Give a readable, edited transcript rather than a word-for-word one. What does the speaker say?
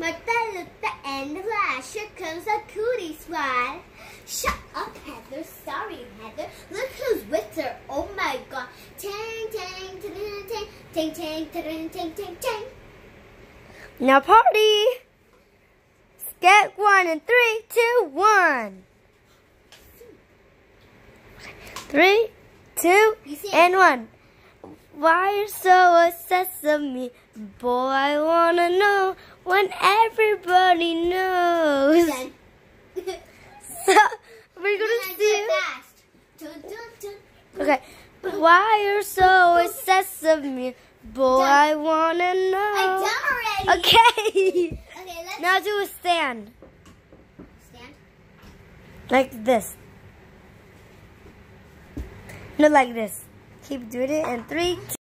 Martha looked and flash. Here comes a cootie swat. Shut up, Heather. Sorry, Heather. Look who's with her. Oh my God. Tang, tang, tang, tang, tang, tang, tang, tang, tang, tang. Now party. Get one in 3, 2, 1. 3, 2, and 1. Why you so obsessed with me? Boy, I wanna know when everybody knows. So, we're gonna see. Okay. Why you're so obsessed with me? Boy, I wanna know. I'm done already. Okay. Okay, let's Now do a stand. stand. Like this. No, like this. Keep doing it in 3, 2.